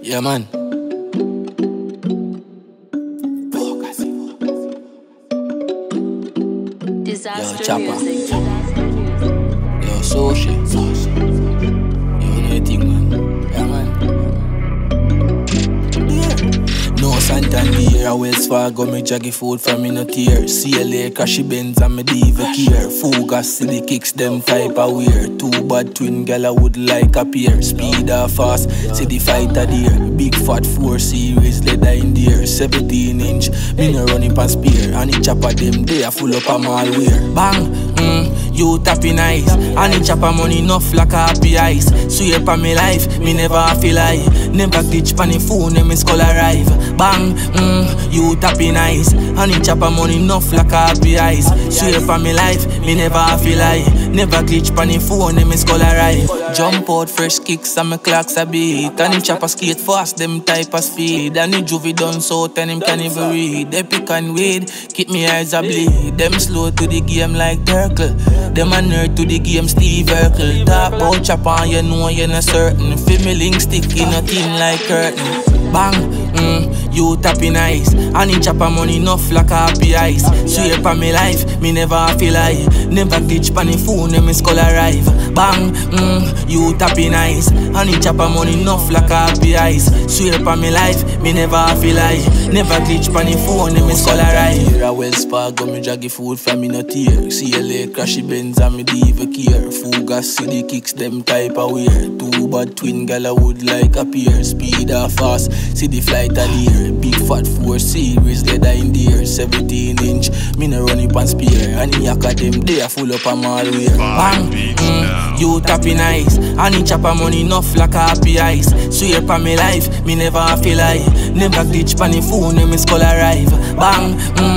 Yeah, man. Yo, Chopper. Yo, Soshi. Yo, anything, man. Yeah, man. No Santander, Wells Fargo, me jaggy food from me no tear. CLA, crashy Benz and me diva care. Focus, see the kicks, them type of wear. Two bad twin gala would like a pair. Speed or fast, see the fighter there. Big fat 4 series, leather in the air. 17 inch, me no running past spear. And the chopper them, they are full up a malware. Bang, you tapping eyes. And the chopper money enough like a happy eyes. Sweep on me life, me never feel lie. Never glitch pan the phone, and me skull arrive. Bang, you tapping eyes. And the chopper money enough like a happy eyes. Sweep on me life, me never feel lie. Never glitch pan the phone, and me skull arrive. Jump out fresh kicks and me clocks a beat. And the chopper skate fast, them type of speed. And the juvie done so, and him can't even read. They pick and weed, keep me eyes a bleed. Them slow to the game like Turkle. Them a nerd to the game, Steve Urkel. Talk about chopper, you know you're not certain. Feel me link stick in a team like curtain. Bang, you tapping eyes. And the chopper money enough like a happy eyes. Sweep on me life, me never feel lie. Never glitch pan the phone, and me skull arrive. Bang, you tapping eyes. And the chopper money enough like a happy eyes. Sweep on me life, me never feel lie. Never glitch pan the phone, and me skull arrive. A Wells Fargo, me jaggy food from me no tear. CLA, crashy Benz and me diva care. Fugas, see the kicks, them type of wear. Two bad twin gala would like a pair. Speed or fast, see the flight of the air. Big fat 4 series, leather in the air. 17 inch, me no running pan spear. And the yak of them, they are full up a malware. Bang, you tapping eyes. And the chopper money enough like a happy eyes. Sweep on me life, me never feel lie. Never glitch pan the phone, and me skull arrive. Bang,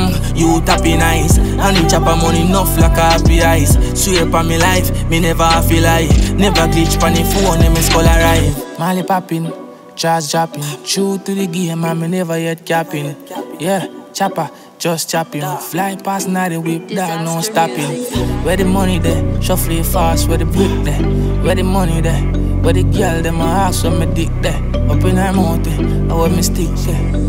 you tapping eyes. And the chopper money enough like a happy eyes. Sweep on me life, me never feel lie. Never glitch pan the phone, and me skull arrive. Molly popping, jazz dropping. True to the game, and me never yet capping. Yeah, chopper, just chopping. Fly past now the whip, dog, no stopping. Where the money there? Shuffle it fast, where the brick there? Where the money there? Where the girl them a ask where me dick there? Up in her mountain, I wear me stick there.